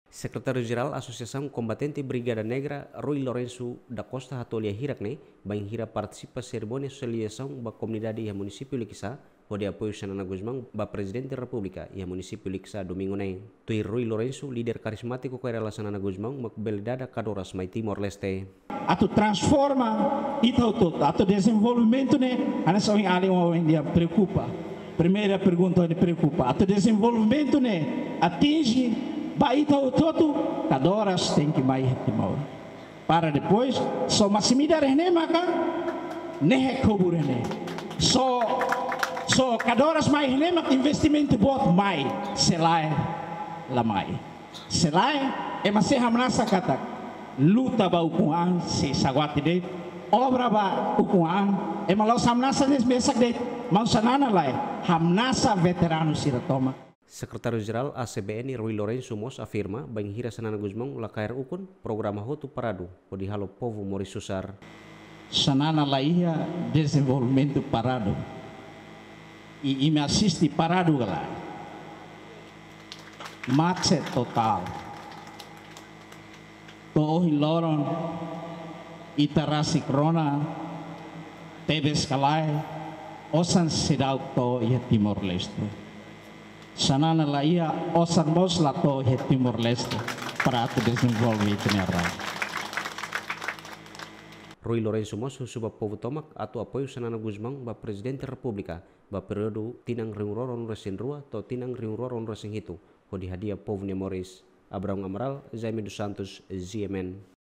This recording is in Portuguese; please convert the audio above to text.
Sekretario-Geral Associação Combatente Brigada Negra, Rui Lourenço da Costa Hatolia Hirakne, banhira participa cerimônia socialização ba comunidade e município Liquissa, onde apoio Xanana Guzmão ba Presidente da República e município Liquissa domingo nem. Tui Rui Lourenço, líder carismático com a relação Xanana Guzmão, ma belidade Cadoras mai Timor-Leste. Atu transforma atu desenvolvimento né, ana só em área onde preocupa. Primeira pergunta onde preocupa. Atu desenvolvimento né, atinge baita o todo, cada hora tem que mais Timor. Para depois, só massimida rene maka, ne kubur rene. Só cada hora mais rene maka investimento bot mai, selai la mai. Selai é masih hamnasa kata, luta ba ukuan si sagwati de, obra ba ukuan, é malau hamnasa des besak de, mau sanana lai, hamnasa veterano siratoma. Sekretario-Geral ACBN Rui Lourenço Mos afirma banhira Xanana Guzmão la KR Ukun programa Hotu Parado pode halo povo Maurício Susar. Xanana laia desenvolvimento parado e me assiste parado lá. Mate total. Tohi loron itarasi krona tebe skalai osan sedau to ia Timor-Leste. Xanana laia osan mos lato he Timor-Leste para atu desenvolver tenera. Rui Lourenço Mos suba povo tomak atau apoio Xanana Guzmão ba Presidente da República ba período tinang riunroron resin rua atau tinang riunroron resin hitu podi hadia povo Nemoris. Abraham Amaral, Jaime dos Santos, ZMN.